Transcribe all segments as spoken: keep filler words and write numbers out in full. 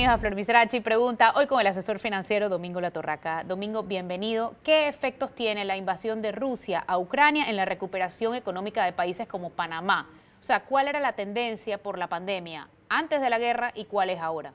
a Flor Misrachi. Pregunta hoy con el asesor financiero Domingo Latorraca. Domingo, bienvenido. ¿Qué efectos tiene la invasión de Rusia a Ucrania en la recuperación económica de países como Panamá? O sea, ¿cuál era la tendencia por la pandemia antes de la guerra y cuál es ahora?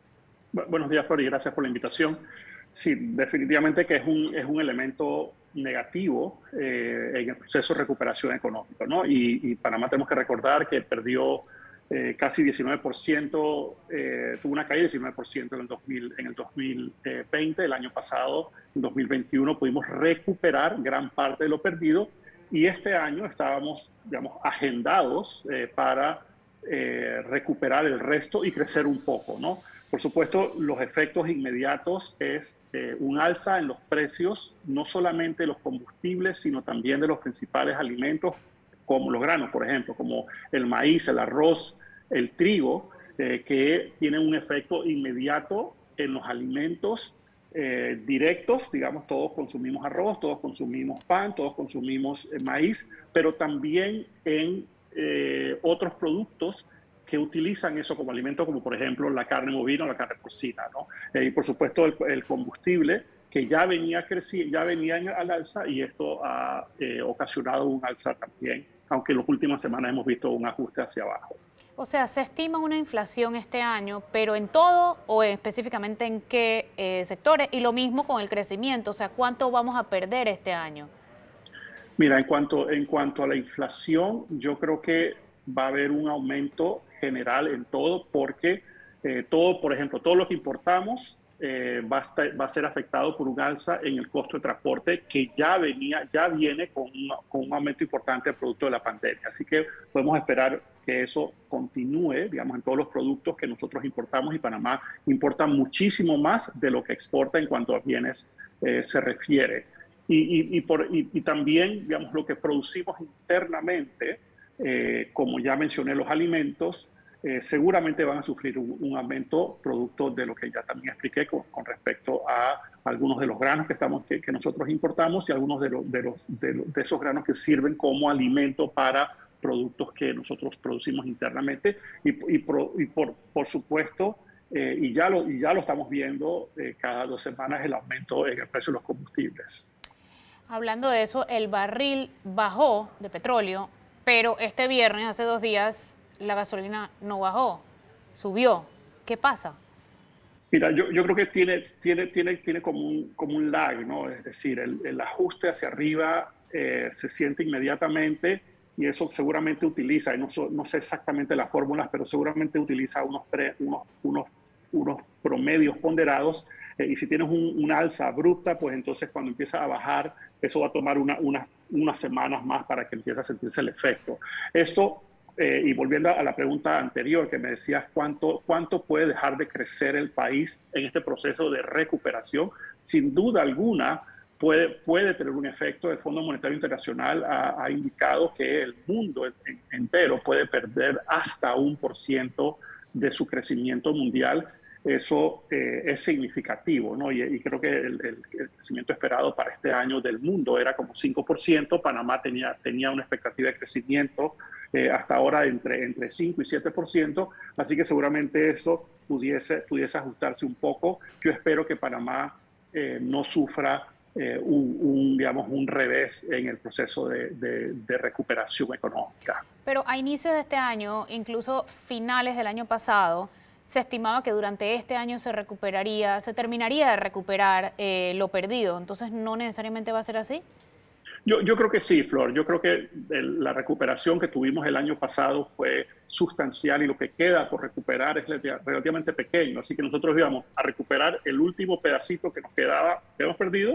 Buenos días, Flor, y gracias por la invitación. Sí, definitivamente que es un, es un elemento negativo eh, en el proceso de recuperación económica, ¿no? Y, y Panamá tenemos que recordar que perdió eh, casi diecinueve por ciento, eh, tuvo una caída de diecinueve por ciento en el, dos mil, en el dos mil veinte, el año pasado, en dos mil veintiuno, pudimos recuperar gran parte de lo perdido y este año estábamos, digamos, agendados eh, para eh, recuperar el resto y crecer un poco, ¿no? Por supuesto, los efectos inmediatos es eh, un alza en los precios, no solamente de los combustibles, sino también de los principales alimentos, como los granos, por ejemplo, como el maíz, el arroz, el trigo, eh, que tienen un efecto inmediato en los alimentos eh, directos. Digamos, todos consumimos arroz, todos consumimos pan, todos consumimos eh, maíz, pero también en eh, otros productos que utilizan eso como alimento, como por ejemplo la carne bovina o la carne porcina, ¿no? Eh, y por supuesto el, el combustible, que ya venía creciendo, ya venía al alza, y esto ha eh, ocasionado un alza también, aunque en las últimas semanas hemos visto un ajuste hacia abajo. O sea, se estima una inflación este año, pero ¿en todo o específicamente en qué eh, sectores? Y lo mismo con el crecimiento, o sea, ¿cuánto vamos a perder este año? Mira, en cuanto, en cuanto a la inflación, yo creo que va a haber un aumento general en todo, porque eh, todo, por ejemplo, todo lo que importamos eh, va, a estar, va a ser afectado por un alza en el costo de transporte que ya venía, ya viene con un, con un aumento importante producto de la pandemia. Así que podemos esperar que eso continúe, digamos, en todos los productos que nosotros importamos, y Panamá importa muchísimo más de lo que exporta en cuanto a bienes eh, se refiere. Y, y, y, por, y, y también, digamos, lo que producimos internamente, Eh, como ya mencioné, los alimentos, eh, seguramente van a sufrir un, un aumento producto de lo que ya también expliqué con, con respecto a algunos de los granos que, estamos, que, que nosotros importamos, y algunos de, lo, de, los, de, los, de esos granos que sirven como alimento para productos que nosotros producimos internamente. Y, y, por, y por, por supuesto, eh, y, ya lo, y ya lo estamos viendo eh, cada dos semanas, el aumento en el precio de los combustibles. Hablando de eso, el barril bajó de petróleo, pero este viernes, hace dos días, la gasolina no bajó, subió. ¿Qué pasa? Mira, yo, yo creo que tiene, tiene, tiene, tiene como, un, como un lag, ¿no? Es decir, el, el ajuste hacia arriba eh, se siente inmediatamente, y eso seguramente utiliza, y no, no sé exactamente las fórmulas, pero seguramente utiliza unos, pre, unos, unos, unos promedios ponderados. Eh, y si tienes un, una alza abrupta, pues entonces cuando empieza a bajar, eso va a tomar una, una, unas semanas más para que empiece a sentirse el efecto. Esto, eh, y volviendo a la pregunta anterior que me decías, ¿cuánto, ¿cuánto puede dejar de crecer el país en este proceso de recuperación? Sin duda alguna, puede, puede tener un efecto. El Fondo Monetario Internacional ha, ha indicado que el mundo entero puede perder hasta un por ciento de su crecimiento mundial. Eso eh, es significativo, ¿no? Y, y creo que el, el, el crecimiento esperado para este año del mundo era como cinco por ciento. Panamá tenía, tenía una expectativa de crecimiento eh, hasta ahora entre, entre cinco y siete por ciento, así que seguramente eso pudiese, pudiese ajustarse un poco. Yo espero que Panamá eh, no sufra eh, un, un, digamos, un revés en el proceso de, de, de recuperación económica. Pero a inicios de este año, incluso finales del año pasado, se estimaba que durante este año se recuperaría, se terminaría de recuperar eh, lo perdido. Entonces, ¿no necesariamente va a ser así? Yo, yo creo que sí, Flor. Yo creo que el, la recuperación que tuvimos el año pasado fue sustancial, y lo que queda por recuperar es relativamente pequeño. Así que nosotros íbamos a recuperar el último pedacito que nos quedaba, que hemos perdido,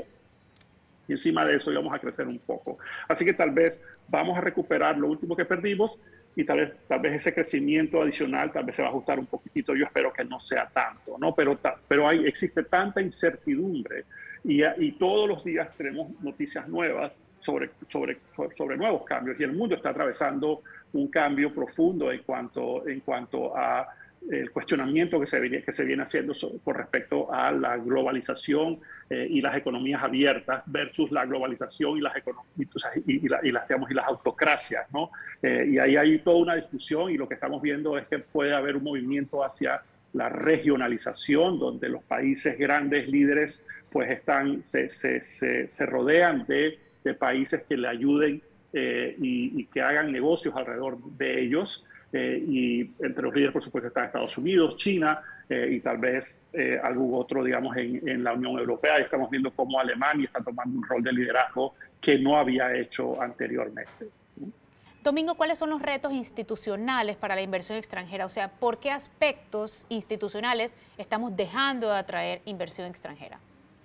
y encima de eso íbamos a crecer un poco. Así que tal vez vamos a recuperar lo último que perdimos, y tal vez, tal vez ese crecimiento adicional tal vez se va a ajustar un poquitito. Yo espero que no sea tanto, ¿no? Pero, pero hay, existe tanta incertidumbre, y, y todos los días tenemos noticias nuevas sobre, sobre, sobre nuevos cambios, y el mundo está atravesando un cambio profundo en cuanto, en cuanto a el cuestionamiento que se, viene, que se viene haciendo con respecto a la globalización eh, y las economías abiertas versus la globalización y las, y, y, la, y, las, digamos, y las autocracias, ¿no? Eh, y ahí hay toda una discusión, y lo que estamos viendo es que puede haber un movimiento hacia la regionalización, donde los países grandes líderes pues están, se, se, se, se rodean de, de países que le ayuden eh, y, y que hagan negocios alrededor de ellos. Eh, y entre los líderes, por supuesto, están Estados Unidos, China eh, y tal vez eh, algún otro, digamos, en, en la Unión Europea. Y estamos viendo cómo Alemania está tomando un rol de liderazgo que no había hecho anteriormente. Domingo, ¿cuáles son los retos institucionales para la inversión extranjera? O sea, ¿por qué aspectos institucionales estamos dejando de atraer inversión extranjera?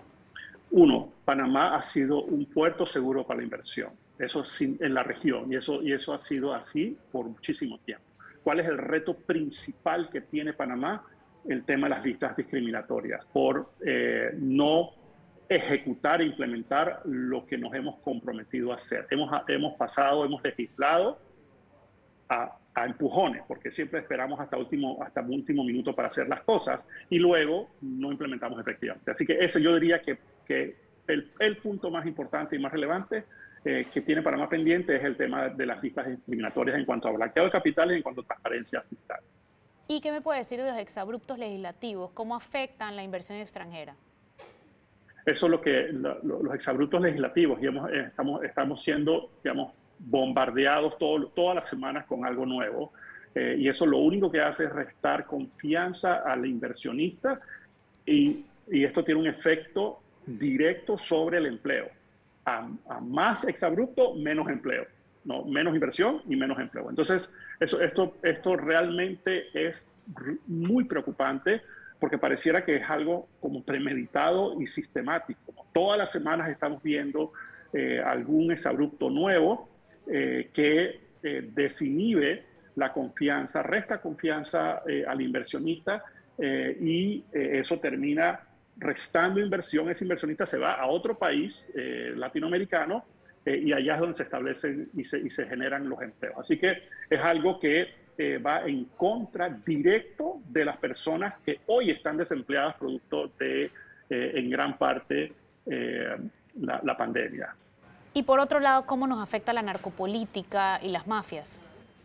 Uno, Panamá ha sido un puerto seguro para la inversión, eso en la región, y eso, y eso ha sido así por muchísimo tiempo. ¿Cuál es el reto principal que tiene Panamá? El tema de las visas discriminatorias, por eh, no ejecutar e implementar lo que nos hemos comprometido a hacer. Hemos, hemos pasado, hemos legislado a, a empujones, porque siempre esperamos hasta último, hasta último minuto para hacer las cosas y luego no implementamos efectivamente. Así que ese yo diría que, que el, el punto más importante y más relevante eh, que tiene Panamá pendiente es el tema de las visas discriminatorias en cuanto a blanqueo de capitales y en cuanto a transparencia fiscal. ¿Y qué me puede decir de los exabruptos legislativos? ¿Cómo afectan la inversión extranjera? Eso es lo que lo, lo, los exabruptos legislativos, y hemos, estamos, estamos siendo, digamos, bombardeados todo, todas las semanas con algo nuevo. Eh, y eso lo único que hace es restar confianza al inversionista y, y esto tiene un efecto directo sobre el empleo. A, a más exabrupto, menos empleo. ¿No? Menos inversión y menos empleo. Entonces, eso, esto, esto realmente es muy preocupante, porque pareciera que es algo como premeditado y sistemático. Todas las semanas estamos viendo eh, algún exabrupto nuevo eh, que eh, desinhibe la confianza, resta confianza eh, al inversionista eh, y eh, eso termina restando inversión. Ese inversionista se va a otro país eh, latinoamericano eh, y allá es donde se establecen y se, y se generan los empleos. Así que es algo que Eh, va en contra directo de las personas que hoy están desempleadas producto de, eh, en gran parte, eh, la, la pandemia. Y por otro lado, ¿cómo nos afecta la narcopolítica y las mafias?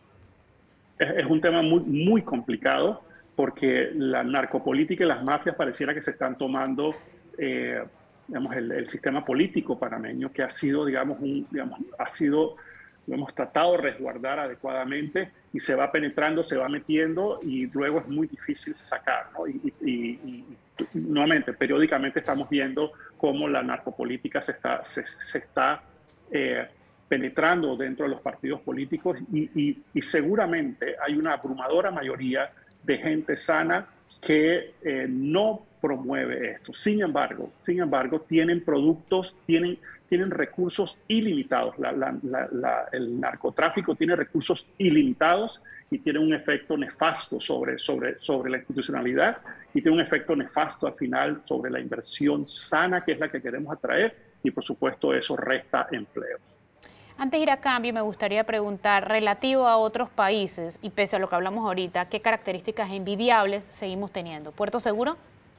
Es, es un tema muy, muy complicado porque la narcopolítica y las mafias pareciera que se están tomando eh, digamos, el, el sistema político panameño, que ha sido, digamos, un, digamos, ha sido... lo hemos tratado de resguardar adecuadamente y se va penetrando, se va metiendo y luego es muy difícil sacar, ¿no? Y, y, y, y nuevamente, periódicamente estamos viendo cómo la narcopolítica se está, se, se está eh, penetrando dentro de los partidos políticos y, y, y seguramente hay una abrumadora mayoría de gente sana que eh, no promueve esto. Sin embargo, sin embargo, tienen productos, tienen, tienen recursos ilimitados. La, la, la, la, el narcotráfico tiene recursos ilimitados y tiene un efecto nefasto sobre, sobre, sobre la institucionalidad y tiene un efecto nefasto al final sobre la inversión sana, que es la que queremos atraer, y por supuesto eso resta empleo. Antes de ir a cambio, me gustaría preguntar, relativo a otros países, y pese a lo que hablamos ahorita, ¿qué características envidiables seguimos teniendo? ¿Puerto seguro?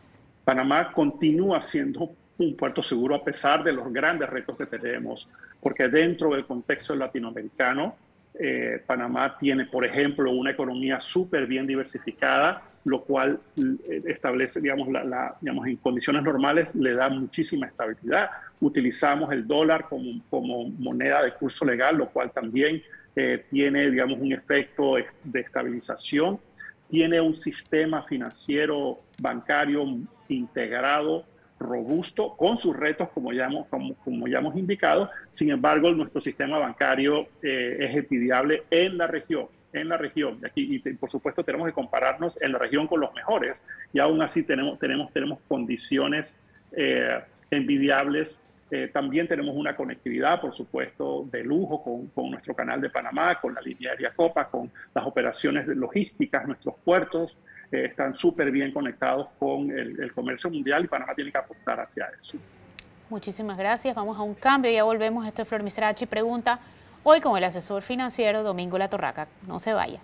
Panamá continúa siendo un puerto seguro a pesar de los grandes retos que tenemos, porque dentro del contexto latinoamericano, eh, Panamá tiene, por ejemplo, una economía súper bien diversificada, lo cual establece, digamos, la, la, digamos, en condiciones normales le da muchísima estabilidad. Utilizamos el dólar como, como moneda de curso legal, lo cual también eh, tiene, digamos, un efecto de estabilización. Tiene un sistema financiero bancario integrado, robusto, con sus retos, como ya hemos, como, como ya hemos indicado. Sin embargo, nuestro sistema bancario eh, es envidiable en la región. en la región. Y, aquí, y por supuesto tenemos que compararnos en la región con los mejores y aún así tenemos, tenemos, tenemos condiciones eh, envidiables. Eh, también tenemos una conectividad, por supuesto, de lujo con, con nuestro canal de Panamá, con la línea aérea Copa, con las operaciones logísticas, nuestros puertos eh, están súper bien conectados con el, el comercio mundial y Panamá tiene que apostar hacia eso. Muchísimas gracias. Vamos a un cambio, ya volvemos. Esto es Flor Misrachi Pregunta. Hoy con el asesor financiero Domingo Latorraca. No se vaya.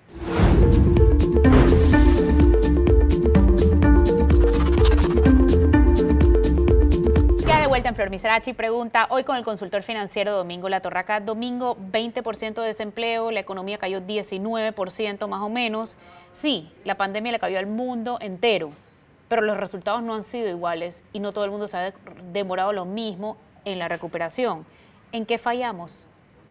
Ya de vuelta. vuelta en Flor. Misrachi pregunta, hoy con el consultor financiero Domingo La Torraca, domingo veinte por ciento de desempleo, la economía cayó diecinueve por ciento más o menos. Sí, la pandemia le cayó al mundo entero, pero los resultados no han sido iguales y no todo el mundo se ha demorado lo mismo en la recuperación. ¿En qué fallamos?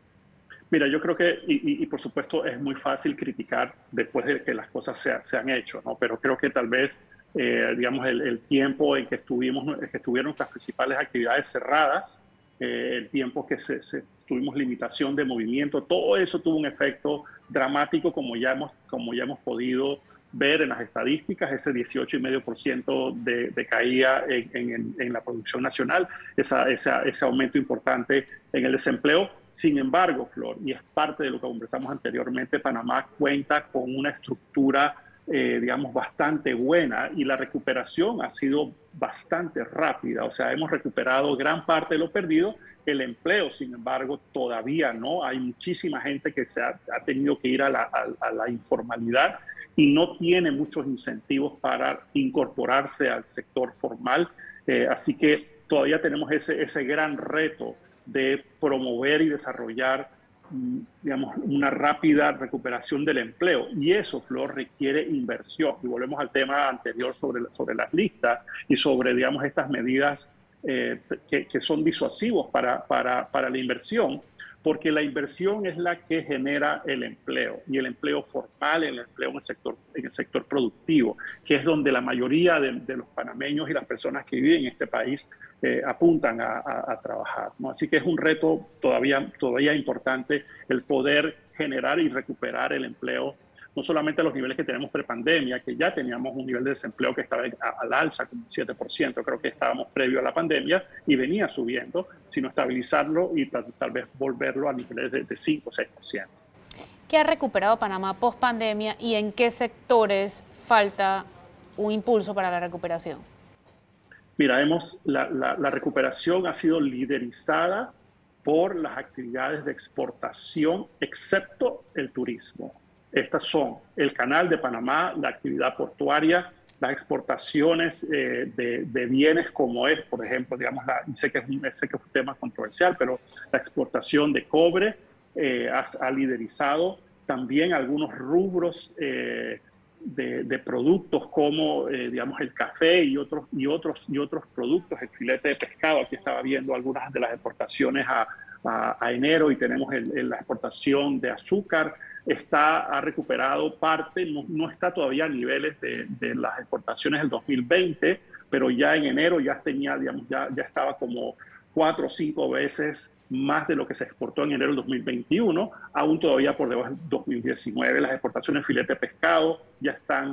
Mira, yo creo que, y, y, y por supuesto es muy fácil criticar después de que las cosas se, se han hecho, ¿no? Pero creo que tal vez, eh, digamos, el, el tiempo en que, estuvimos, que estuvieron nuestras principales actividades cerradas, eh, el tiempo que se, se, tuvimos limitación de movimiento, todo eso tuvo un efecto dramático, como ya hemos, como ya hemos podido ver en las estadísticas, ese dieciocho coma cinco por ciento de, de caída en, en, en la producción nacional, esa, esa, ese aumento importante en el desempleo. Sin embargo, Flor, y es parte de lo que conversamos anteriormente, Panamá cuenta con una estructura, eh, digamos, bastante buena y la recuperación ha sido bastante rápida. O sea, hemos recuperado gran parte de lo perdido. El empleo, sin embargo, todavía no. Hay muchísima gente que se ha, ha tenido que ir a la, a, a la informalidad y no tiene muchos incentivos para incorporarse al sector formal. Eh, así que todavía tenemos ese, ese gran reto de promover y desarrollar, digamos, una rápida recuperación del empleo. Y eso, Flor, requiere inversión. Y volvemos al tema anterior sobre, sobre las listas y sobre, digamos, estas medidas eh, que, que son disuasivos para, para, para la inversión, porque la inversión es la que genera el empleo, y el empleo formal, el empleo en el sector, en el sector productivo, que es donde la mayoría de, de los panameños y las personas que viven en este país eh, apuntan a, a, a trabajar, ¿no? Así que es un reto todavía, todavía importante el poder generar y recuperar el empleo, no solamente a los niveles que tenemos prepandemia, que ya teníamos un nivel de desempleo que estaba al alza, como siete por ciento, creo que estábamos previo a la pandemia y venía subiendo, sino estabilizarlo y tal, tal vez volverlo a niveles de, de cinco o seis por ciento. ¿Qué ha recuperado Panamá post pandemia y en qué sectores falta un impulso para la recuperación? Mira, hemos, la, la, la recuperación ha sido liderizada por las actividades de exportación, excepto el turismo. Estas son el Canal de Panamá, la actividad portuaria, las exportaciones eh, de, de bienes como es, por ejemplo, digamos, la, sé, que es un, sé que es un tema controversial, pero la exportación de cobre eh, ha, ha liderizado también algunos rubros eh, de, de productos como, eh, digamos, el café y otros, y, otros, y otros productos, el filete de pescado. Aquí estaba viendo algunas de las exportaciones a, a, a enero y tenemos el, el, la exportación de azúcar. Está, ha recuperado parte, no, no está todavía a niveles de, de las exportaciones del dos mil veinte, pero ya en enero ya tenía, digamos, ya, ya estaba como cuatro o cinco veces más de lo que se exportó en enero del dos mil veintiuno, aún todavía por debajo del dos mil diecinueve. Las exportaciones de filete de pescado ya están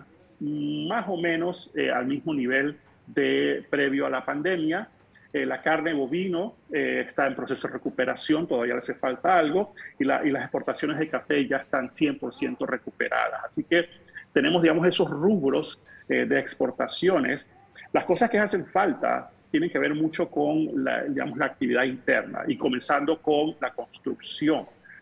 más o menos eh, al mismo nivel de previo a la pandemia. Eh, la carne bovino eh, está en proceso de recuperación, todavía le hace falta algo, y, la, y las exportaciones de café ya están cien por ciento recuperadas. Así que tenemos, digamos, esos rubros eh, de exportaciones. Las cosas que hacen falta tienen que ver mucho con la, digamos, la actividad interna, y comenzando con la construcción.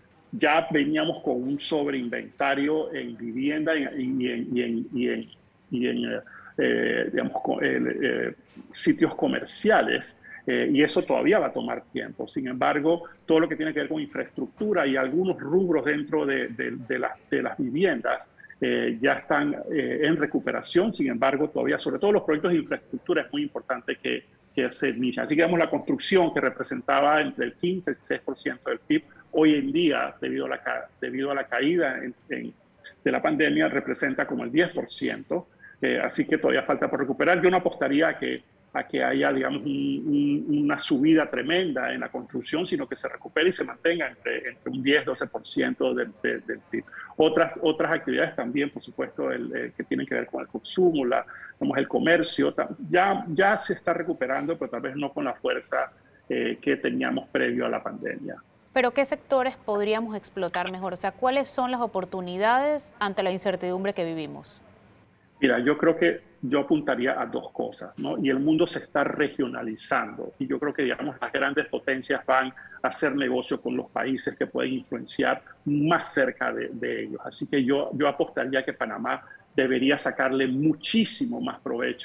Ya veníamos con un sobreinventario en vivienda y en, y en, y en, y en, y en eh, digamos, eh, sitios comerciales. Eh, y eso todavía va a tomar tiempo. Sin embargo, todo lo que tiene que ver con infraestructura y algunos rubros dentro de, de, de, la, de las viviendas eh, ya están eh, en recuperación. Sin embargo, todavía, sobre todo los proyectos de infraestructura, es muy importante que, que se inician. Así que vemos la construcción, que representaba entre el quince y el dieciséis por ciento del P I B, hoy en día, debido a la, debido a la caída en, en, de la pandemia, representa como el diez por ciento. Eh, así que todavía falta por recuperar. Yo no apostaría a que a que haya, digamos, un, un, una subida tremenda en la construcción, sino que se recupere y se mantenga entre, entre un diez a doce por ciento del, del, del P I B. Otras, otras actividades también, por supuesto, el, el, que tienen que ver con el consumo, la, digamos, el comercio, ya, ya se está recuperando, pero tal vez no con la fuerza eh, que teníamos previo a la pandemia. ¿Pero qué sectores podríamos explotar mejor? O sea, ¿cuáles son las oportunidades ante la incertidumbre que vivimos? Mira, yo creo que yo apuntaría a dos cosas, ¿no? Y el mundo se está regionalizando, y yo creo que, digamos, las grandes potencias van a hacer negocio con los países que pueden influenciar más cerca de, de ellos. Así que yo, yo apostaría que Panamá debería sacarle muchísimo más provecho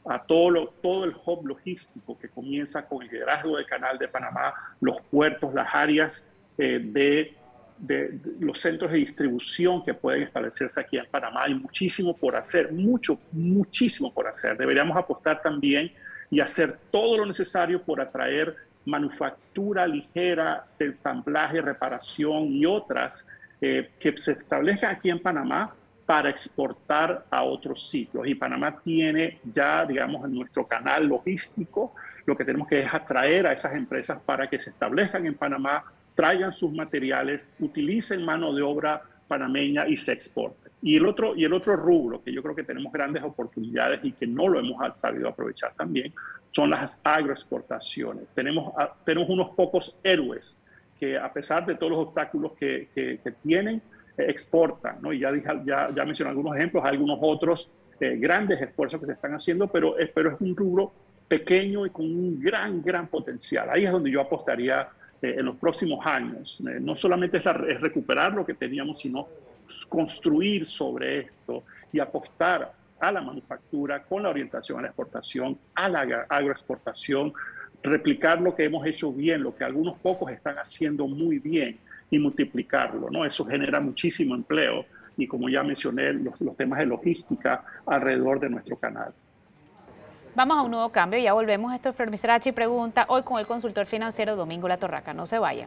a todo, lo, todo el hub logístico que comienza con el liderazgo del Canal de Panamá, los puertos, las áreas eh, de, de, de los centros de distribución que pueden establecerse aquí en Panamá. Hay muchísimo por hacer, mucho, muchísimo por hacer. Deberíamos apostar también y hacer todo lo necesario por atraer manufactura ligera de ensamblaje, reparación y otras eh, que se establezcan aquí en Panamá para exportar a otros sitios. Y Panamá tiene ya, digamos, en nuestro canal logístico, lo que tenemos que es atraer a esas empresas para que se establezcan en Panamá, traigan sus materiales, utilicen mano de obra panameña y se exporten. Y el otro, y el otro rubro que yo creo que tenemos grandes oportunidades y que no lo hemos sabido aprovechar también son las agroexportaciones. Tenemos, tenemos unos pocos héroes que, a pesar de todos los obstáculos que, que, que tienen, eh, exportan, ¿no? Y ya, dije, ya, ya mencioné algunos ejemplos, algunos otros eh, grandes esfuerzos que se están haciendo, pero, eh, pero es un rubro pequeño y con un gran, gran potencial. Ahí es donde yo apostaría eh, en los próximos años. Eh, no solamente es, la, es recuperar lo que teníamos, sino construir sobre esto y apostar a la manufactura con la orientación a la exportación, a la agroexportación, replicar lo que hemos hecho bien, lo que algunos pocos están haciendo muy bien y multiplicarlo, ¿no? Eso genera muchísimo empleo y, como ya mencioné, los, los temas de logística alrededor de nuestro canal. Vamos a un nuevo cambio, ya volvemos. Esto es Flor Misrachi Pregunta, hoy con el consultor financiero Domingo La Torraca. No se vayan.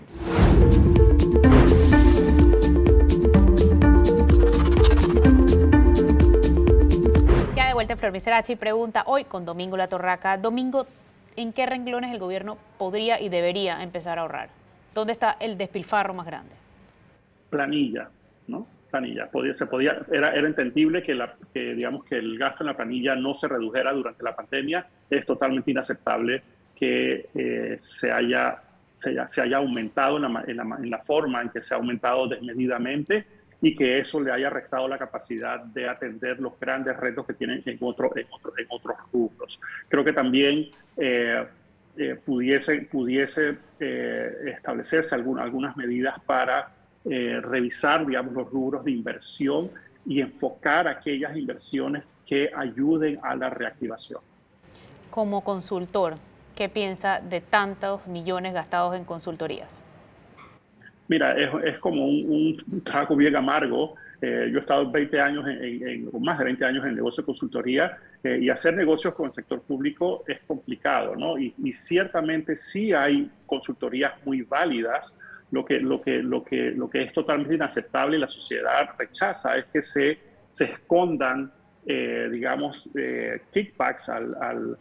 Ya de vuelta en Flor Misrachi Pregunta, hoy con Domingo La Torraca. Domingo, ¿en qué renglones el gobierno podría y debería empezar a ahorrar? ¿Dónde está el despilfarro más grande? Planilla, ¿no? Planilla. Podía, se podía, era, era entendible que, la, que, digamos, que el gasto en la planilla no se redujera durante la pandemia. Es totalmente inaceptable que eh, se, haya, se, haya, se haya aumentado en la, en, la, en la forma en que se ha aumentado desmedidamente y que eso le haya restado la capacidad de atender los grandes retos que tienen en, otro, en, otro, en otros rubros. Creo que también eh, eh, pudiese, pudiese eh, establecerse alguna, algunas medidas para eh, revisar, digamos, los rubros de inversión y enfocar aquellas inversiones que ayuden a la reactivación. Como consultor, ¿qué piensa de tantos millones gastados en consultorías? Mira, es, es como un, un trago bien amargo. Eh, yo he estado veinte años, en, en, en, más de veinte años en el negocio de consultoría eh, y hacer negocios con el sector público es complicado, ¿no? Y, y ciertamente sí hay consultorías muy válidas. Lo que, lo, que, lo, que, lo que es totalmente inaceptable y la sociedad rechaza es que se, se escondan, eh, digamos, eh, kickbacks al, al,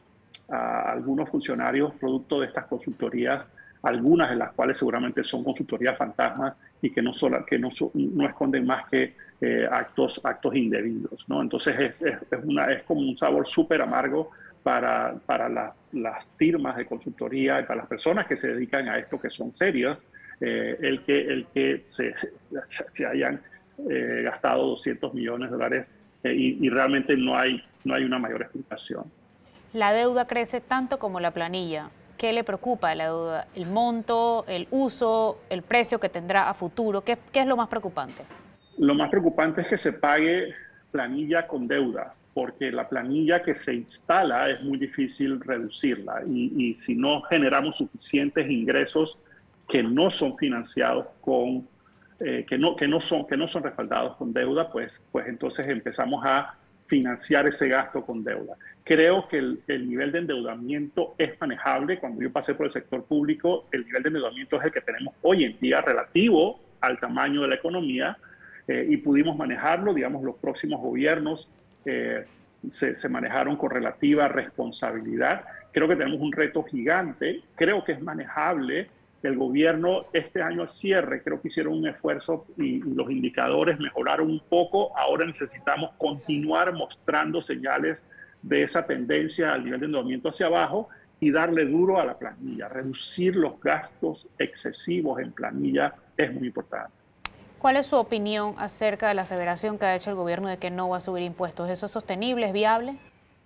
a algunos funcionarios producto de estas consultorías, algunas de las cuales seguramente son consultorías fantasmas y que no, solo, que no, no esconden más que eh, actos, actos indebidos, ¿no? Entonces es, es, es, una, es como un sabor súper amargo para, para la, las firmas de consultoría y para las personas que se dedican a esto, que son serias, eh, el que, el que se, se hayan eh, gastado doscientos millones de dólares eh, y, y realmente no hay, no hay una mayor explicación. La deuda crece tanto como la planilla. ¿Qué le preocupa de la deuda? ¿El monto, el uso, el precio que tendrá a futuro? ¿Qué, qué es lo más preocupante? Lo más preocupante es que se pague planilla con deuda, porque la planilla que se instala es muy difícil reducirla y, y si no generamos suficientes ingresos que no son financiados con, eh, que, no, que, no son, que no son respaldados con deuda, pues, pues entonces empezamos a financiar ese gasto con deuda. Creo que el, el nivel de endeudamiento es manejable. Cuando yo pasé por el sector público, el nivel de endeudamiento es el que tenemos hoy en día relativo al tamaño de la economía eh, y pudimos manejarlo. Digamos, los próximos gobiernos eh, se, se manejaron con relativa responsabilidad. Creo que tenemos un reto gigante. Creo que es manejable. El gobierno este año al cierre creo que hicieron un esfuerzo y, y los indicadores mejoraron un poco. Ahora necesitamos continuar mostrando señales de esa tendencia al nivel de endeudamiento hacia abajo y darle duro a la planilla. Reducir los gastos excesivos en planilla es muy importante. ¿Cuál es su opinión acerca de la aseveración que ha hecho el gobierno de que no va a subir impuestos? ¿Eso es sostenible, es viable?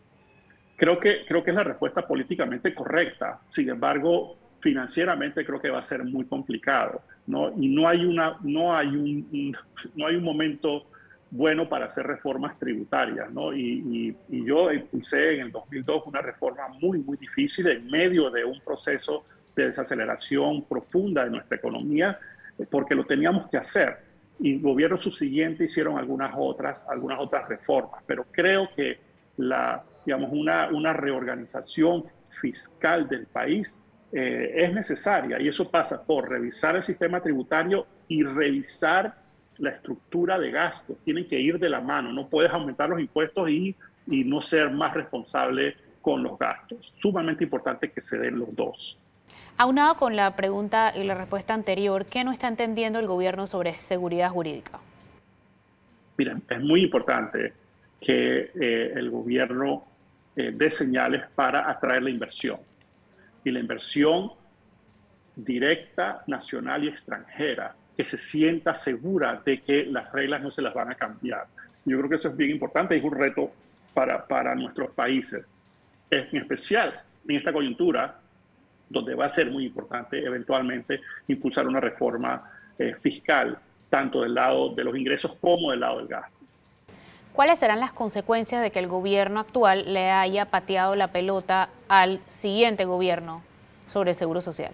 Creo que, creo que es la respuesta políticamente correcta. Sin embargo, financieramente creo que va a ser muy complicado, ¿no? Y no hay, una, no hay, un, un, no hay un momento bueno para hacer reformas tributarias, ¿no? Y, y, y yo impulsé en el dos mil dos una reforma muy, muy difícil en medio de un proceso de desaceleración profunda de nuestra economía, porque lo teníamos que hacer. Y gobiernos subsiguientes hicieron algunas otras, algunas otras reformas, pero creo que la, digamos, una, una reorganización fiscal del país eh, es necesaria, y eso pasa por revisar el sistema tributario y revisar la estructura de gastos. Tienen que ir de la mano. No puedes aumentar los impuestos y, y no ser más responsable con los gastos. Sumamente importante que se den los dos. Aunado con la pregunta y la respuesta anterior, ¿qué no está entendiendo el gobierno sobre seguridad jurídica? Miren, es muy importante que eh, el gobierno eh, dé señales para atraer la inversión. Y la inversión directa, nacional y extranjera, que se sienta segura de que las reglas no se las van a cambiar. Yo creo que eso es bien importante y es un reto para, para nuestros países. En especial en esta coyuntura, donde va a ser muy importante eventualmente impulsar una reforma eh, fiscal, tanto del lado de los ingresos como del lado del gasto. ¿Cuáles serán las consecuencias de que el gobierno actual le haya pateado la pelota al siguiente gobierno sobre el Seguro Social?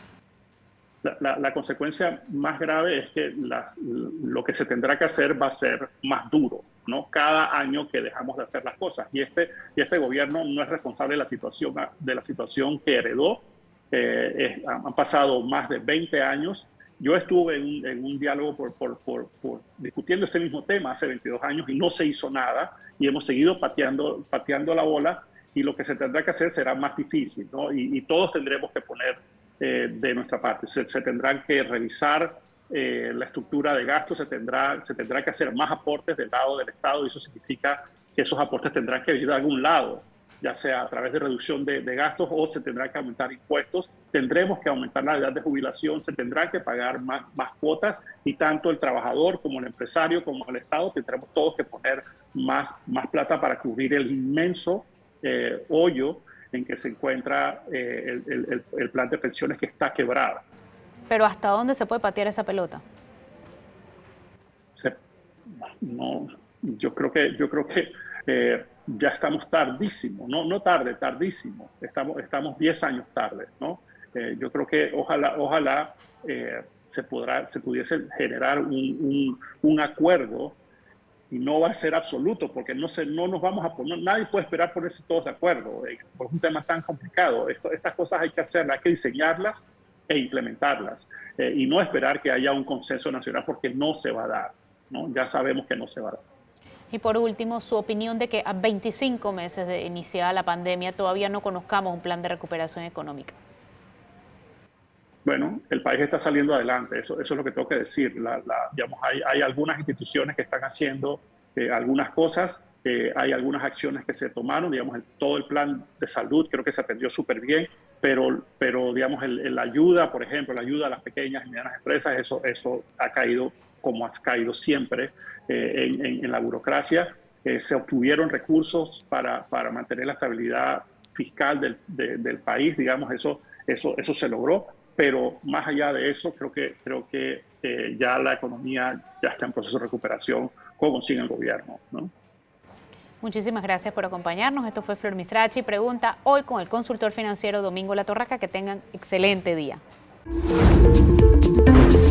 La, la, la consecuencia más grave es que las, lo que se tendrá que hacer va a ser más duro, ¿no? Cada año que dejamos de hacer las cosas. Y este, y este gobierno no es responsable de la situación, de la situación que heredó. Eh, es, han pasado más de veinte años. Yo estuve en un, en un diálogo por, por, por, por discutiendo este mismo tema hace veintidós años y no se hizo nada. Y hemos seguido pateando, pateando la bola. Y lo que se tendrá que hacer será más difícil, ¿no? Y, y todos tendremos que poner Eh, de nuestra parte. Se, se tendrán que revisar eh, la estructura de gastos, se tendrá, se tendrá que hacer más aportes del lado del Estado, y eso significa que esos aportes tendrán que venir de algún lado, ya sea a través de reducción de, de gastos o se tendrá que aumentar impuestos. Tendremos que aumentar la edad de jubilación, se tendrá que pagar más, más cuotas, y tanto el trabajador como el empresario como el Estado tendremos todos que poner más, más plata para cubrir el inmenso eh, hoyo en que se encuentra eh, el, el, el plan de pensiones, que está quebrado. ¿Pero hasta dónde se puede patear esa pelota? Se, no, yo creo que, yo creo que eh, ya estamos tardísimo, no, no tarde, tardísimo. Estamos, estamos diez años tarde, ¿no? Eh, yo creo que ojalá, ojalá eh, se, podrá, se pudiese generar un, un, un acuerdo. Y no va a ser absoluto, porque no, se, no nos vamos a poner, nadie puede esperar ponerse todos de acuerdo. Es un tema tan complicado. Esto, estas cosas hay que hacerlas, hay que diseñarlas e implementarlas. Eh, y no esperar que haya un consenso nacional, porque no se va a dar, ¿no? Ya sabemos que no se va a dar. Y por último, su opinión de que a veinticinco meses de iniciada la pandemia todavía no conozcamos un plan de recuperación económica. Bueno, el país está saliendo adelante, eso, eso es lo que tengo que decir. La, la, digamos, hay, hay algunas instituciones que están haciendo eh, algunas cosas, eh, hay algunas acciones que se tomaron, digamos, el, todo el plan de salud creo que se atendió súper bien, pero, pero digamos, el, el, la ayuda, por ejemplo, la ayuda a las pequeñas y medianas empresas, eso, eso ha caído como ha caído siempre eh, en, en, en la burocracia. Eh, se obtuvieron recursos para, para mantener la estabilidad fiscal del, de, del país, digamos, eso, eso, eso se logró. Pero más allá de eso, creo que, creo que eh, ya la economía ya está en proceso de recuperación, como sigue el gobierno, ¿no? Muchísimas gracias por acompañarnos. Esto fue Flor Misrachi Pregunta, hoy con el consultor financiero Domingo La Torraca. Que tengan excelente día.